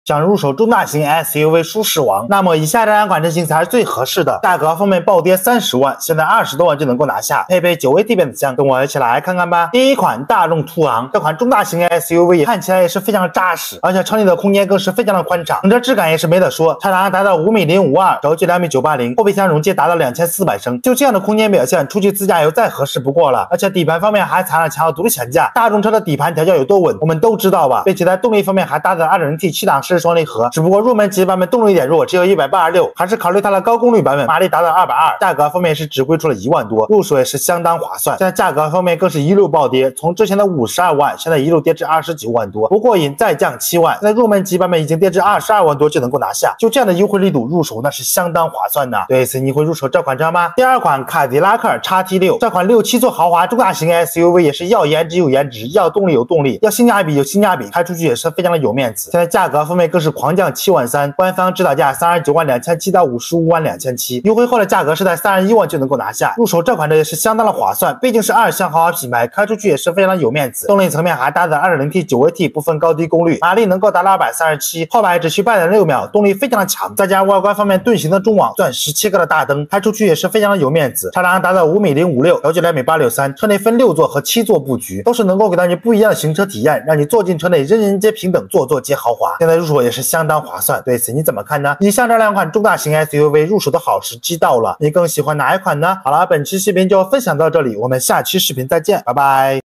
想入手中大型 SUV 舒适王，那么以下这两款车型才是最合适的。价格方面暴跌30万，现在20多万就能够拿下，配备9AT 变速箱，跟我一起来看看吧。第一款大众途昂，这款中大型 SUV 看起来也是非常扎实，而且车内的空间更是非常的宽敞，整车质感也是没得说。车长达到5.052米，轴距2.980米，后备箱容积达到2400升，就这样的空间表现，出去自驾游再合适不过了。而且底盘方面还采了强的独立悬架，大众车的底盘调教有多稳，我们都知道吧。并且在动力方面还搭载 2.0T 7档湿式双离合，只不过入门级版本动力有点弱，只有186，还是考虑它的高功率版本，马力达到220。价格方面是只贵出了1万多，入手也是相当划算。现在价格方面更是一路暴跌，从之前的52万，现在一路跌至29万多，不过瘾再降7万，现在入门级版本已经跌至22万多就能够拿下，就这样的优惠力度入手那是相当划算的。对此你会入手这款车吗？第二款凯迪拉克 XT6， 这款6、7座豪华中大型 SUV 也是要颜值有颜值，要动力有动力，要性价比有性价比，开出去也是非常的有面子。现在价格方面更是狂降7万3，官方指导价39万2700到55万2700，优惠后的价格是在31万就能够拿下。入手这款车也是相当的划算，毕竟是2厢豪华品牌，开出去也是非常有面子。动力层面还搭载 2.0T 9AT， 不分高低功率，马力能够达到237，后排只需8.6秒，动力非常的强。再加外观方面盾形的中网，钻17个的大灯，开出去也是非常的有面子。车长达到5.056米，轴距2.863米，车内分6座和7座布局，都是能够给到你不一样的行车体验，让你坐进车内人人皆平等，座座皆豪华。现在入手也是相当划算，对此你怎么看呢？以上这两款中大型 SUV 入手的好时机到了，你更喜欢哪一款呢？好了，本期视频就分享到这里，我们下期视频再见，拜拜。